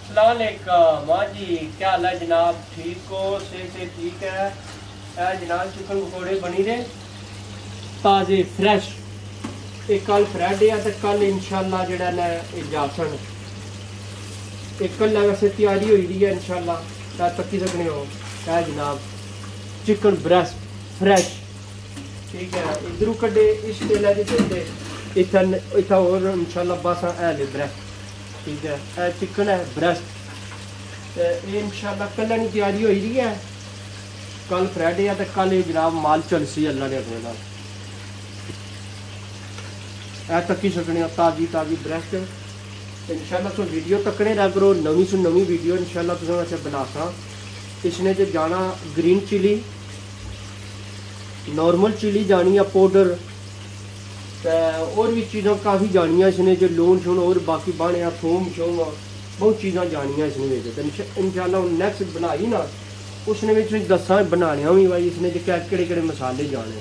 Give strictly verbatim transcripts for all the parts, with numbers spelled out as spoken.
अस्सलाम वालेकुम। हाँ जी, क्या हाल है जनाब? ठीक हो? से से ठीक है। ए जनाब चिकन पकौड़े बनी दे ताज़े फ्रैश। एक कल फ्राइडे है तो कल इंशाल्लाह जेड़ा ना जासन एक कल वैसे तैयारी हुई दी है इंशाल्लाह तक्की सकने हो। है जनाब चिकन ब्रेस्ट फ्रैश, ठीक है। इधरों कड्डे इस तेल दे इतन इतना और इंशाल्लाह बस है ले ब्रेस्ट, ठीक है। ए चिकन है ब्रेस्ट, ये इंशाल्लाह कल की तैयारी हुई दी है। कल फ्राइडे है तो कल ये जनाब माल चलसी अल्लाह ने अपने नाल ए तक्की सकने ताज़ी ताज़ी ब्रेस्ट इंशाल्लाह। तो वीडियो तकने रह करो, नवी सु नवी वीडियो इंशाल्लाह तुसें वैसे बनासा। इसने जो जाना ग्रीन चिली, नॉर्मल चिली जानी है पाउडर, और भी चीज़ां काफ़ी जानिया इसने जो लून शून और बाकी बाने थोम शोम बहुत चीज़ां जानिया इसने इंशाल्लाह। नैक्सट बनाई ना उसने भी दसा बनाने भी भाई इसने जो क्या केड़े केड़े मसाले जाने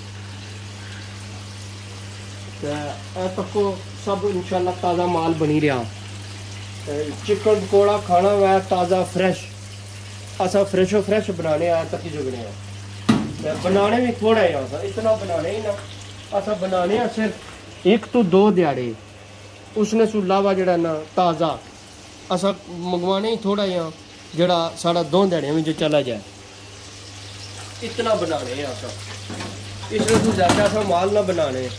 तको सब इंशाल्लाह ताज़ा माल बनी रहा। चिकन पकौड़ा खाना वै ताज़ा फ्रैश, असा फ्रैशो फ्रैश बनाने आया तक जुगने बनाने भी थोड़ा ही असा इतना बनाने ही ना असा बनाने सिर्फ एक तो दो दिहाड़े, उसने सु इलावा जड़ा ना ताज़ा असा मंगवाने ही थोड़ा ही जड़ा साढ़ा दो दिहाड़ियों में जो चला जाए इतना बनाने असा। इसलिए तू ज़्यादा असा माल ना बनाने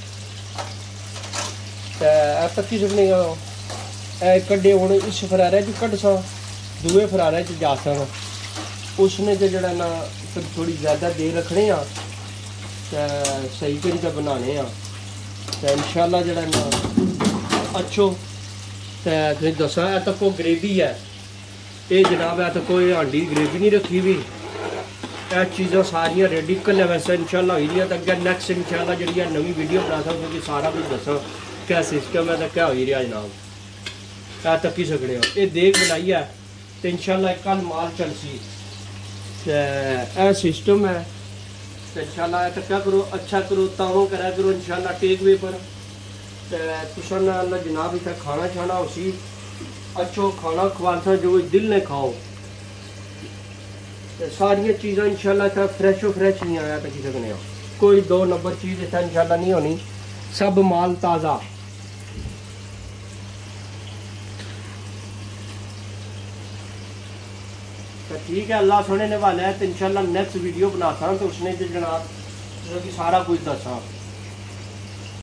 तक्की सकने कड्डे हूँ इस फरारे च कड्ड सा दूए फरारे च जा सन। उसने जो जड़ा ना फिर थोड़ी ज़्यादा देर रखने आ सही करी तो बनाने आ इंशाल्लाह जड़ा ना अच्छो। तो दसा है तो को ग्रेवी है ये जनाब, है तो कोई हांडी ग्रेवी नहीं रखी भी, यह चीज़ां सारियां रेडी कल वैसे इंशाल्लाह हुई है। तो अगर नैक्सट इंशाल्लाह जी नवी वीडियो बना सकते सारा कुछ दसा क्या सिस्टम है तो क्या हो रहा जनाब। क्या तक्की सकने हो ये देख बनाई है तो इंशाल्लाह कल माल चलसी ए सिस्टम है तो इंशाल्लाह तो क्या करो अच्छा करो ताओ करा करो इंशाल्लाह टेक वे पर तुसा जनाब इतना खाना छाना उसी अच्छो खाना खवासा जो दिल ने खाओ सारिया चीज़ां इंशाल्लाह इतना फ्रैशो फ्रैश नहीं आया तक्की सकने हो। कोई दो नंबर चीज़ इतना इंशाल्लाह नहीं होनी, सब माल ताज़ा। तो ठीक है अल्लाह सोने ने वाला है तो इंशाल्लाह नेक्स्ट वीडियो बनाता तो उसने जो जनाब सारा कुछ दसा।